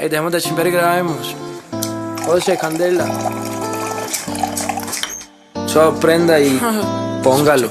Dejemos de chimper y grabemos. José, Candela. Solo prenda y póngalo.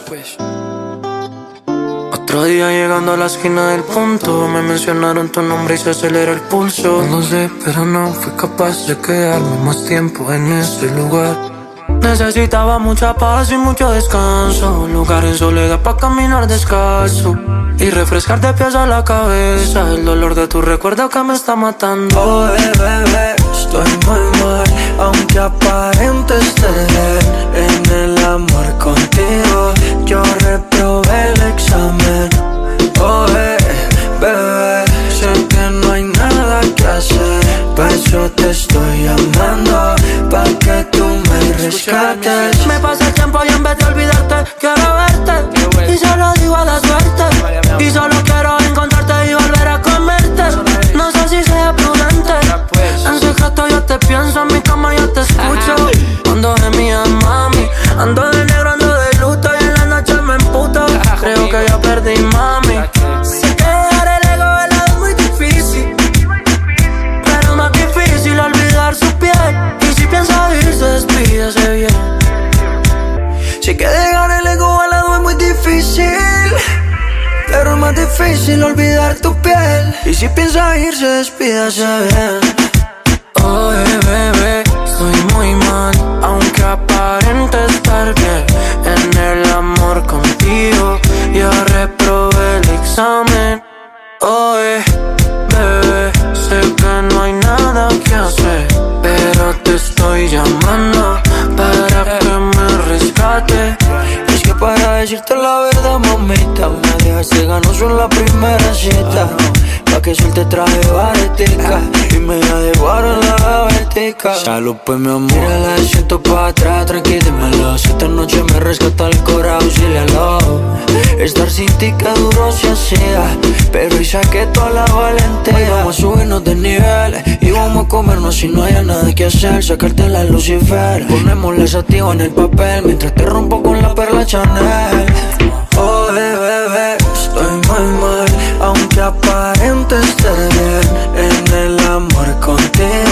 Otro día llegando a la esquina del punto, me mencionaron tu nombre y se acelera el pulso. No sé, pero no fui capaz de quedarme más tiempo en ese lugar. Necesitaba mucha paz y mucho descanso, un lugar en soledad para caminar descalzo y refrescar de pies a la cabeza el dolor de tu recuerdo que me está matando. Oh, bebé, estoy muy mal, aunque aparente estar bien. En el amor contigo yo reprobé el examen. Oh, bebé, sé que no hay nada que hacer, por eso te estoy llamando, pa' que tú me rescates. Me pasa el tiempo y en vez de olvidarte quiero verte, y solo digo a la suerte, y solo quiero encontrarte y volver a comerte. No sé si sea prudente, en secreto yo te pienso, en mi cama yo te escucho. Ando de mía, mami, ando de negro, ando de luto, y en la noche me emputo. Creo que ya perdí, mami. Sé que dejar el ego de lado es muy difícil, pero es más difícil olvidar su piel. Y si piensa irse, despídase bien. Sé que dejar el ego al lado es muy difícil, pero es más difícil olvidar tu piel. Y si piensa irse, despídase bien. Oh, bebé, estoy muy mal, aunque aparente estar bien. En el amor contigo ya reprobé el examen. Oh, bebé, sé que no hay nada que hacer, pero te estoy llamando para que me rescate. Es que para decirte la verdad, mamita, me dejaste ganoso en la primera cita, pa' que suelte traje baretica y me la devoraron la gavetica. Salud pues mi amor, mira la siento pa' atrás, tranqui, dímelo. Si esta noche me rescata el corazón, auxílialo. Estar sin ti que duro se hacía, pero hoy saqué toda la valentía. Hoy vamos a subirnos de nivel y vamos a comernos si no haya nada que hacer. Sacarte la Lucifer, ponemos la sativa en el papel mientras te rompo con la perla Chanel. Oh, bebé, estoy muy mal, aunque aparente estar bien. En el amor contigo